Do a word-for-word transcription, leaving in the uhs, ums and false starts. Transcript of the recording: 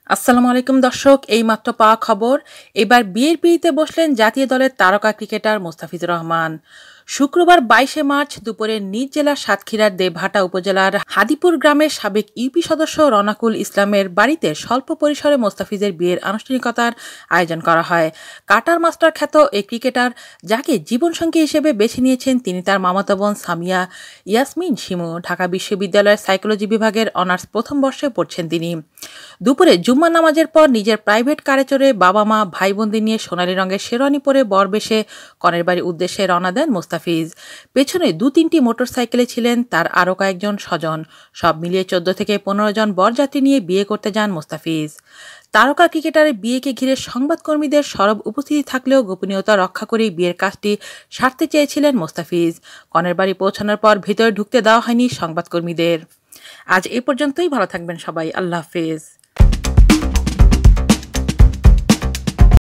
আসসালামু আলাইকুম দর্শক, এইমাত্র পাওয়া খবর। এবার বিয়ের পিঁড়িতে বসলেন জাতীয় দলের তারকা ক্রিকেটার মোস্তাফিজুর রহমান। শুক্রবার বাইশে মার্চ দুপুরে নিজ জেলার সাতক্ষীরার দেবহাটা উপজেলার হাদিপুর গ্রামের সাবেক ইউপি সদস্য রনাকুল ইসলামের বাড়িতে স্বল্প পরিসরে মোস্তাফিজের বিয়ের আনুষ্ঠানিকতার আয়োজন করা হয়। কাটার মাস্টার খ্যাত এই ক্রিকেটার, যাকে জীবনসঙ্গী হিসেবে বেছে নিয়েছেন তিনি তার মামাতো বোন সামিয়া ইয়াসমিন শিমু। ঢাকা বিশ্ববিদ্যালয়ের সাইকোলজি বিভাগের অনার্স প্রথম বর্ষে পড়ছেন তিনি। দুপুরে জুম্মা নামাজের পর নিজের প্রাইভেট কারে চড়ে বাবা মা ভাই বোনদের নিয়ে সোনালী রঙের শেরওয়ানি পরে বরবেশে কনের বাড়ির উদ্দেশ্যে রওনা দেন মোস্তাফিজ। পেছনে দু তিনটি মোটরসাইকেলে ছিলেন তার আরও কয়েকজন স্বজন। সব মিলিয়ে চোদ্দ থেকে পনেরো জন বরযাত্রী নিয়ে বিয়ে করতে যান মোস্তাফিজ। তারকা ক্রিকেটারের বিয়েকে ঘিরে সংবাদকর্মীদের সরব উপস্থিতি থাকলেও গোপনীয়তা রক্ষা করেই বিয়ের কাজটি সারতে চেয়েছিলেন মোস্তাফিজ। কনের বাড়ি পৌঁছানোর পর ভিতরে ঢুকতে দেওয়া হয়নি সংবাদকর্মীদের। আজ এ পর্যন্তই। ভালো থাকবেন সবাই। আল্লাহ হাফেজ।